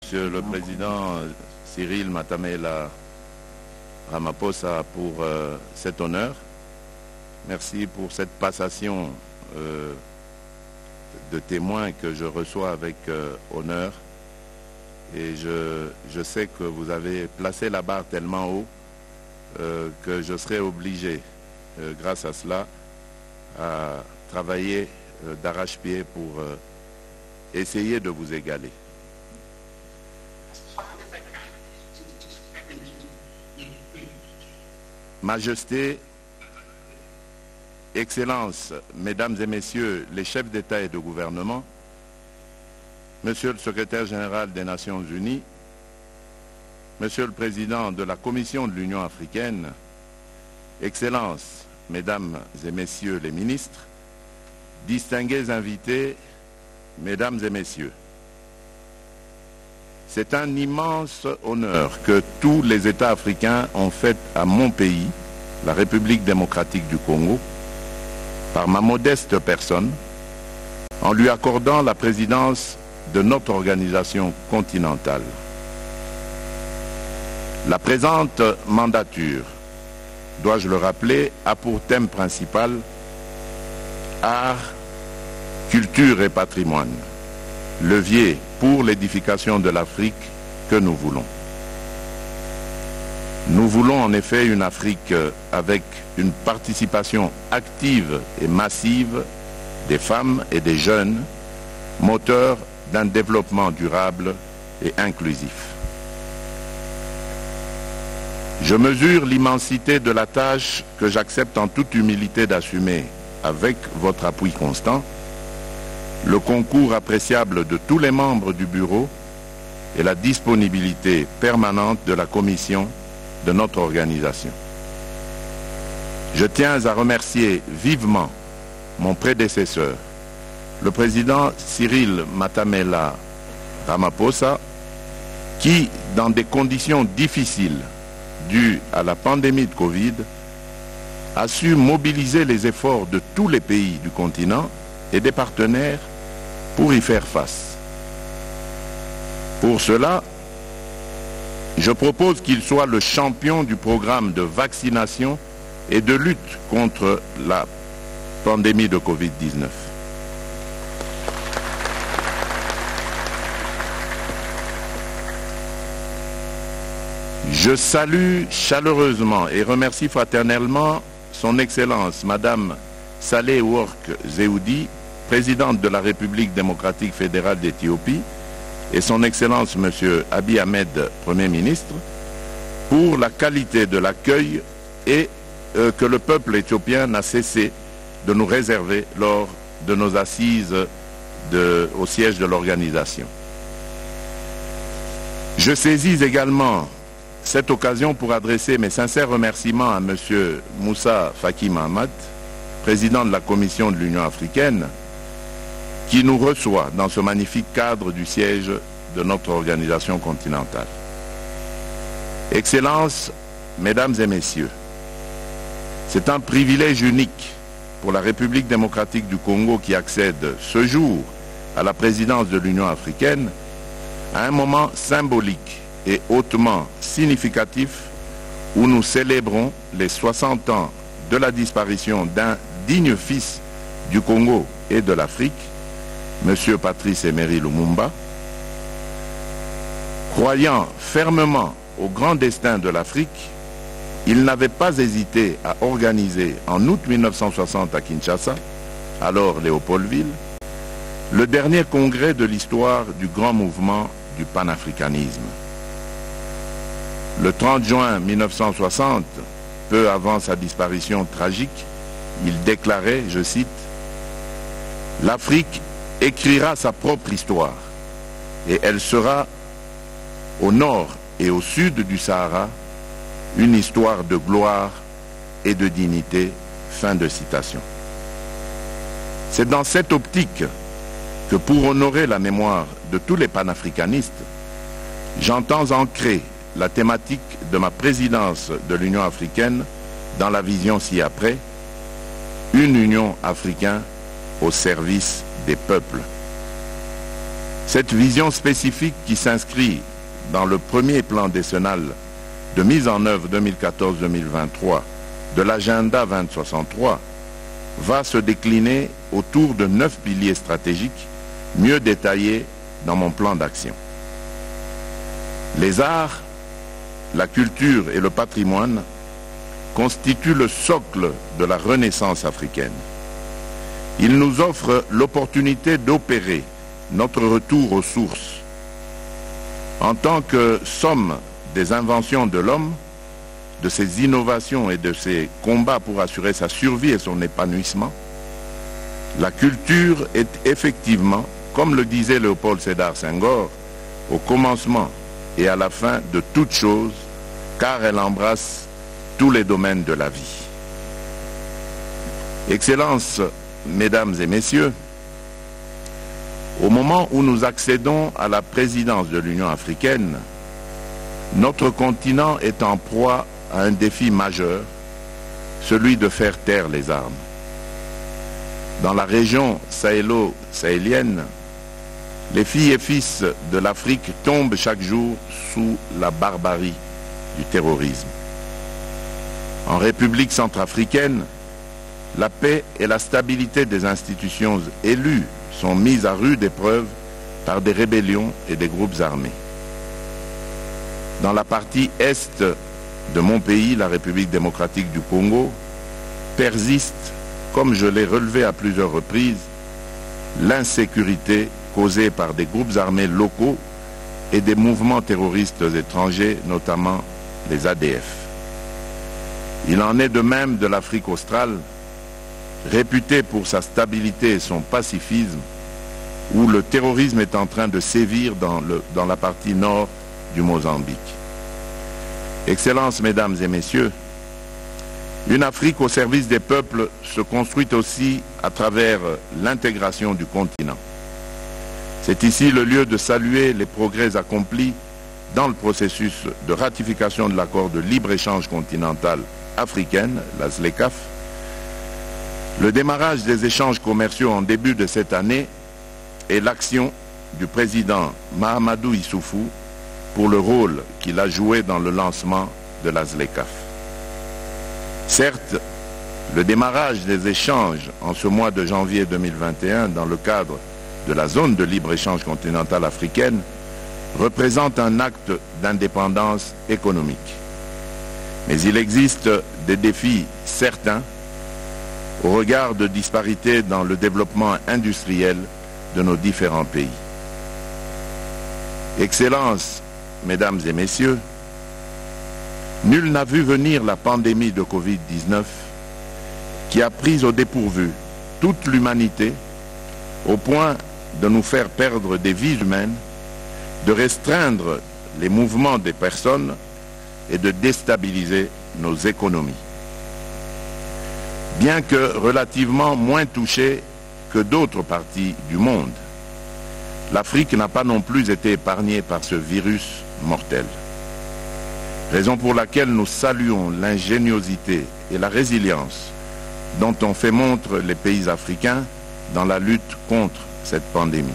Monsieur le Président Cyril Matamela Ramaphosa, pour cet honneur. Merci pour cette passation de témoins que je reçois avec honneur. Et je sais que vous avez placé la barre tellement haut que je serai obligé, grâce à cela, à travailler d'arrache-pied pour essayer de vous égaler. Majesté, Excellences, Mesdames et Messieurs les chefs d'État et de gouvernement, Monsieur le Secrétaire général des Nations Unies, Monsieur le Président de la Commission de l'Union africaine, Excellences, Mesdames et Messieurs les ministres, distingués invités, Mesdames et Messieurs, c'est un immense honneur que tous les États africains ont fait à mon pays, la République démocratique du Congo, par ma modeste personne, en lui accordant la présidence de notre organisation continentale. La présente mandature, dois-je le rappeler, a pour thème principal art, culture et patrimoine, levier pour l'édification de l'Afrique que nous voulons. Nous voulons en effet une Afrique avec une participation active et massive des femmes et des jeunes, moteur d'un développement durable et inclusif. Je mesure l'immensité de la tâche que j'accepte en toute humilité d'assumer avec votre appui constant, le concours appréciable de tous les membres du bureau et la disponibilité permanente de la commission de notre organisation. Je tiens à remercier vivement mon prédécesseur, le président Cyril Matamela Ramaphosa, qui, dans des conditions difficiles dues à la pandémie de Covid, a su mobiliser les efforts de tous les pays du continent et des partenaires pour y faire face. Pour cela, je propose qu'il soit le champion du programme de vaccination et de lutte contre la pandémie de Covid-19. Je salue chaleureusement et remercie fraternellement son Excellence, Madame Saleh Work Zewde, présidente de la République démocratique fédérale d'Éthiopie, et son Excellence, Monsieur Abiy Ahmed, Premier ministre, pour la qualité de l'accueil et que le peuple éthiopien n'a cessé de nous réserver lors de nos assises au siège de l'organisation. Je saisis également cette occasion pour adresser mes sincères remerciements à Monsieur Moussa Faki Mahamat, président de la Commission de l'Union africaine, qui nous reçoit dans ce magnifique cadre du siège de notre organisation continentale. Excellences, Mesdames et Messieurs, c'est un privilège unique pour la République démocratique du Congo qui accède ce jour à la présidence de l'Union africaine à un moment symbolique et hautement significatif où nous célébrons les 60 ans de la disparition d'un digne fils du Congo et de l'Afrique, M. Patrice Emery Lumumba. Croyant fermement au grand destin de l'Afrique, il n'avait pas hésité à organiser en août 1960 à Kinshasa, alors Léopoldville, le dernier congrès de l'histoire du grand mouvement du panafricanisme. Le 30 juin 1960, peu avant sa disparition tragique, il déclarait, je cite, « L'Afrique écrira sa propre histoire et elle sera au nord et au sud du Sahara une histoire de gloire et de dignité. » Fin de citation. C'est dans cette optique que pour honorer la mémoire de tous les panafricanistes, j'entends ancrer la thématique de ma présidence de l'Union africaine dans la vision ci-après, une Union africaine au service des peuples. Cette vision spécifique qui s'inscrit dans le premier plan décennal de mise en œuvre 2014-2023 de l'agenda 2063 va se décliner autour de 9 piliers stratégiques mieux détaillés dans mon plan d'action. Les arts, la culture et le patrimoine constituent le socle de la renaissance africaine. Ils nous offrent l'opportunité d'opérer notre retour aux sources. En tant que somme des inventions de l'homme, de ses innovations et de ses combats pour assurer sa survie et son épanouissement, la culture est effectivement, comme le disait Léopold Sédar Senghor, au commencement et à la fin de toute chose, car elle embrasse tous les domaines de la vie. Excellences, Mesdames et Messieurs, au moment où nous accédons à la présidence de l'Union africaine, notre continent est en proie à un défi majeur, celui de faire taire les armes. Dans la région sahélo-sahélienne, les filles et fils de l'Afrique tombent chaque jour sous la barbarie du terrorisme. En République centrafricaine, la paix et la stabilité des institutions élues sont mises à rude épreuve par des rébellions et des groupes armés. Dans la partie est de mon pays, la République démocratique du Congo, persiste, comme je l'ai relevé à plusieurs reprises, l'insécurité causée par des groupes armés locaux et des mouvements terroristes étrangers, notamment les ADF. Il en est de même de l'Afrique australe, réputée pour sa stabilité et son pacifisme, où le terrorisme est en train de sévir dans la partie nord du Mozambique. Excellences, Mesdames et Messieurs, une Afrique au service des peuples se construit aussi à travers l'intégration du continent. C'est ici le lieu de saluer les progrès accomplis dans le processus de ratification de l'accord de libre-échange continental africaine, la ZLECAf, le démarrage des échanges commerciaux en début de cette année et l'action du président Mahamadou Issoufou pour le rôle qu'il a joué dans le lancement de la ZLECAf. Certes, le démarrage des échanges en ce mois de janvier 2021 dans le cadre de la zone de libre-échange continentale africaine représente un acte d'indépendance économique. Mais il existe des défis certains au regard de disparités dans le développement industriel de nos différents pays. Excellences, Mesdames et Messieurs, nul n'a vu venir la pandémie de Covid-19 qui a pris au dépourvu toute l'humanité au point de nous faire perdre des vies humaines, de restreindre les mouvements des personnes et de déstabiliser nos économies. Bien que relativement moins touchée que d'autres parties du monde, l'Afrique n'a pas non plus été épargnée par ce virus mortel. Raison pour laquelle nous saluons l'ingéniosité et la résilience dont ont fait montre les pays africains dans la lutte contre cette pandémie.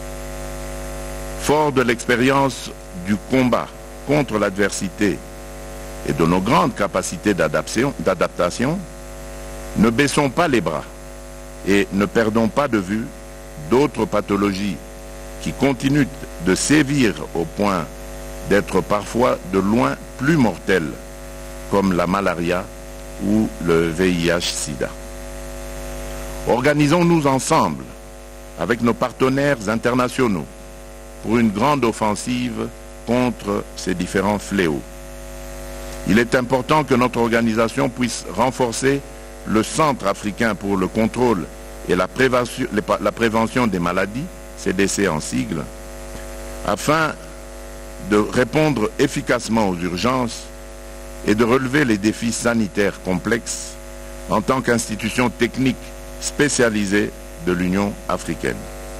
Fort de l'expérience du combat contre l'adversité et de nos grandes capacités d'adaptation, ne baissons pas les bras et ne perdons pas de vue d'autres pathologies qui continuent de sévir au point d'être parfois de loin plus mortelles, comme la malaria ou le VIH-Sida. Organisons-nous ensemble avec nos partenaires internationaux pour une grande offensive contre ces différents fléaux. Il est important que notre organisation puisse renforcer le Centre africain pour le contrôle et la prévention des maladies, CDC en sigle, afin de répondre efficacement aux urgences et de relever les défis sanitaires complexes en tant qu'institution technique spécialisée de l'Union africaine.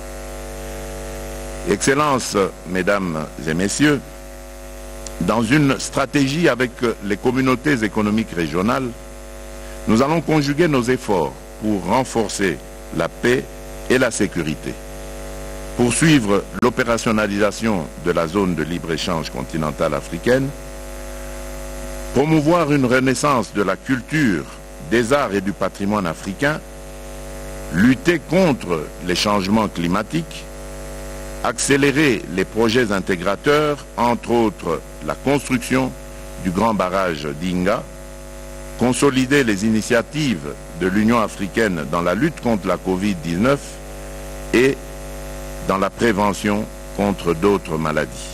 Excellences, Mesdames et Messieurs, dans une stratégie avec les communautés économiques régionales, nous allons conjuguer nos efforts pour renforcer la paix et la sécurité. poursuivre l'opérationnalisation de la zone de libre-échange continentale africaine, promouvoir une renaissance de la culture, des arts et du patrimoine africain, lutter contre les changements climatiques, accélérer les projets intégrateurs, entre autres la construction du grand barrage d'Inga, consolider les initiatives de l'Union africaine dans la lutte contre la Covid-19 et dans la prévention contre d'autres maladies.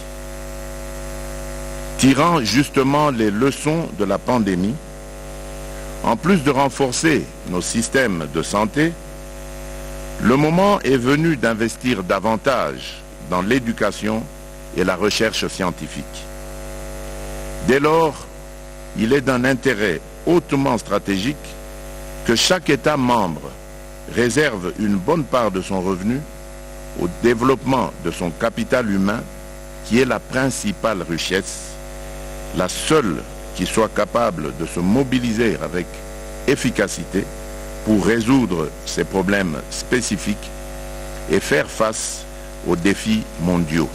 Tirant justement les leçons de la pandémie, en plus de renforcer nos systèmes de santé, le moment est venu d'investir davantage dans l'éducation et la recherche scientifique. Dès lors, il est d'un intérêt hautement stratégique que chaque État membre réserve une bonne part de son revenu au développement de son capital humain, qui est la principale richesse, la seule qui soit capable de se mobiliser avec efficacité pour résoudre ces problèmes spécifiques et faire face aux défis mondiaux.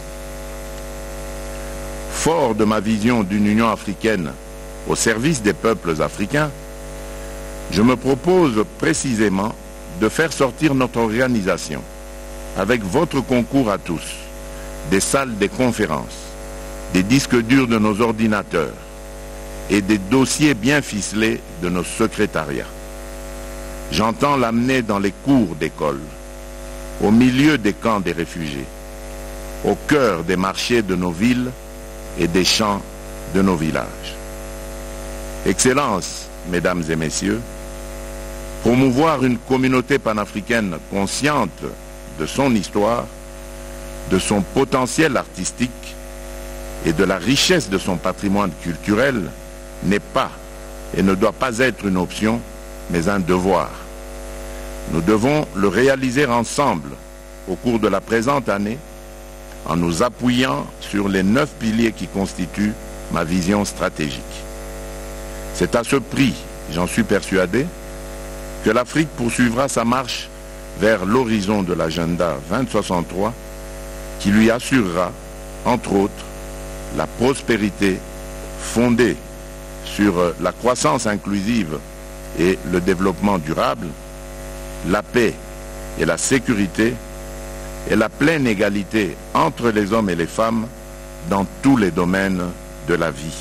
Fort de ma vision d'une Union africaine au service des peuples africains, je me propose précisément de faire sortir notre organisation, avec votre concours à tous, des salles des conférences, des disques durs de nos ordinateurs et des dossiers bien ficelés de nos secrétariats. J'entends l'amener dans les cours d'école, au milieu des camps des réfugiés, au cœur des marchés de nos villes et des champs de nos villages. Excellences, mesdames et messieurs, promouvoir une communauté panafricaine consciente de son histoire, de son potentiel artistique et de la richesse de son patrimoine culturel n'est pas et ne doit pas être une option, mais un devoir. Nous devons le réaliser ensemble au cours de la présente année en nous appuyant sur les 9 piliers qui constituent ma vision stratégique. C'est à ce prix, j'en suis persuadé, que l'Afrique poursuivra sa marche vers l'horizon de l'agenda 2063 qui lui assurera, entre autres, la prospérité fondée sur la croissance inclusive et le développement durable, la paix et la sécurité et la pleine égalité entre les hommes et les femmes dans tous les domaines de la vie.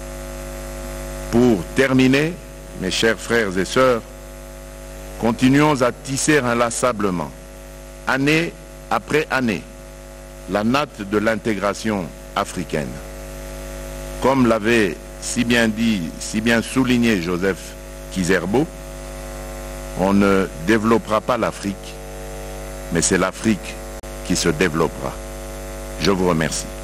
Pour terminer, mes chers frères et sœurs, continuons à tisser inlassablement, année après année, la natte de l'intégration africaine. Comme l'avait si bien dit, si bien souligné Joseph Kizerbo, on ne développera pas l'Afrique, mais c'est l'Afrique qui se développera. Je vous remercie.